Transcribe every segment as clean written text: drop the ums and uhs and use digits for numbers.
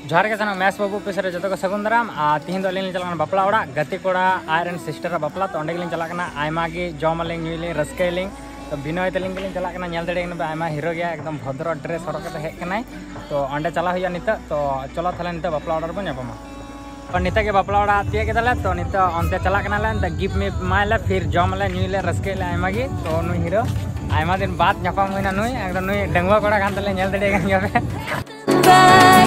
जोहार के साना मैस बाबू पेसरे जो को सगुन दाराम तीन दो अलिंग चलाना बापला ओड़ा गति कोड़ा आयरन सिस्टर बापला तो अंडे चलाना आयमा गी जमालिंग न्यूलिंग रस्केलिंग तो बिनय तलिंग के चलाना नेल दड़े आयमा हीरो गया एकदम भद्र ड्रेस हरक हेकना तो अंडे चला हुआ नित तो चलो थाले नित बापला ओड़ा बन जापमा और नित के बापला ओड़ा तीय केदाले तो नित अंते चलाना गिफ्ट में माले फिर जमले न्यूले रस्केले आयमा गी तो नुई हीरो आयमा दिन बाद नापाम हुईना नुई एकदम नुई डंगुआ कोड़ा कान तले नेल दड़े गन गबे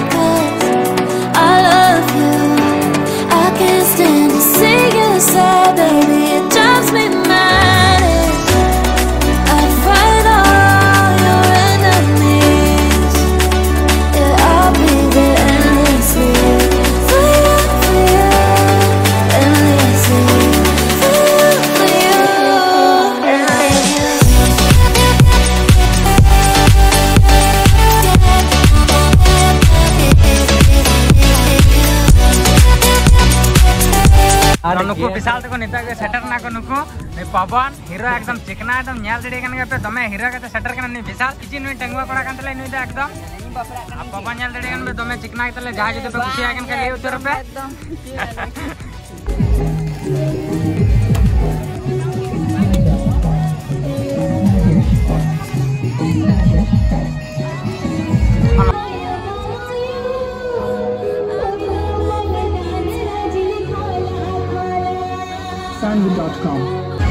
I love you. I can't stand to see you sad, baby. It drives me mad. I'd fight all your enemies. Yeah, I'll be there endlessly for you, endlessly for you. नुकु विशाल तक निता के सेटर ना को नुकु पवन hero एकदम चिकना एकदम नेल दड़े कन पे दमे हीरो के सेटर कन नि विशाल किछि नुई टंगवा कोड़ा कन तले नुई एकदम पवन नेल दड़े कन पे दमे चिकना के तले जहाज पे खुशी आगन के ले उतर पे sagun.com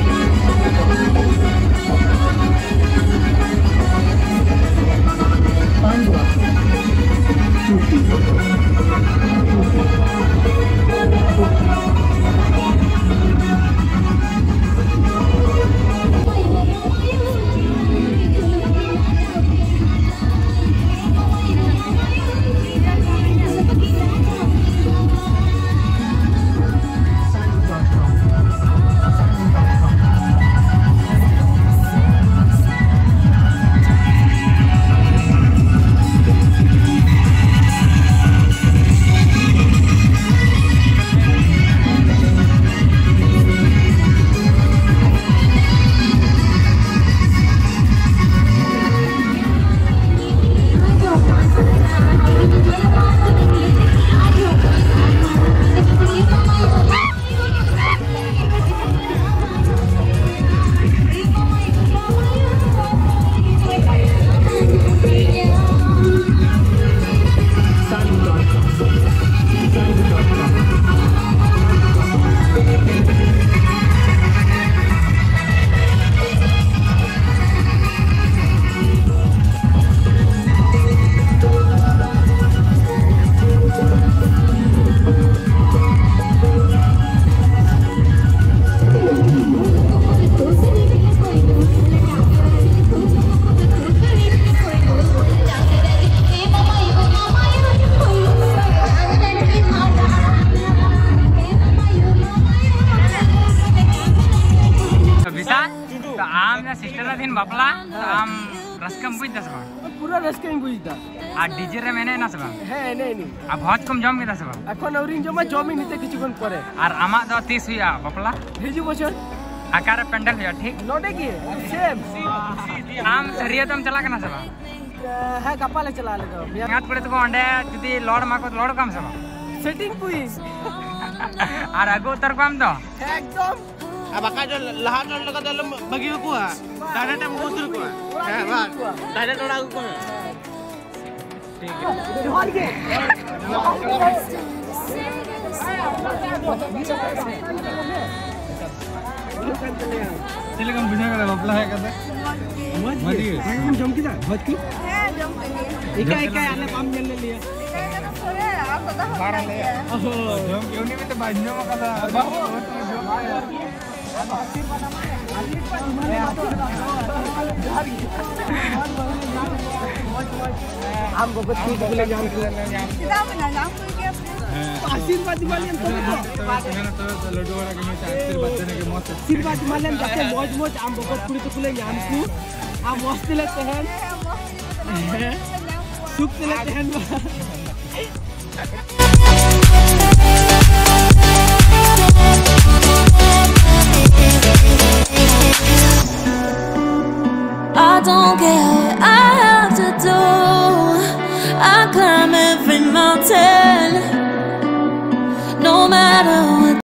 दिन बापला आम रस्कम बुझ दस बा पूरा रस्कम बुझ दा आ डीजे रे मैंने ना सबा है नहीं आ बहुत कम जम के दस बा এখন औरिन जमा जमी निते किछु कोन करे और आमा द 30 हुआ बापला हिजु बचन आकार पेंडल हुआ ठीक नोटे की सेम आम सरिया तम चला के ना सबा है कपाले चला ले दो याद पड़े तो अंडे जदी लॉर्ड माको लॉर्ड कम सबा सेटिंग पुई और आगो उतर कम तो एकदम Abaka do lahat ng laga dalam bagi ko ha. Dada ta mo tur ko. Ha ba. Dada to lagu ko. ठीक है जोहार के सिलिकॉन बुझा के बापला है कहते मरी हम जम की दा बहुत की है जम के लिए एका आले काम जन ले लिया एका थोड़े आप पता हो बारह ले ओहो जम क्यों नहीं में तो बाजू में कदा बाबू हम बहुत ठीक बोले जान के सीधा बना नाम कोई क्या आशीर्वाद वाले हम तो लड्डू वाला के में आशीर्वाद देने के मौत आशीर्वाद वाले हम जाते मौज मौज हम बहुत कुड़ी तो कुले जान को हम मस्त लेते हैं सुख लेते हैं I don't care what I have to do. I climb every mountain. matter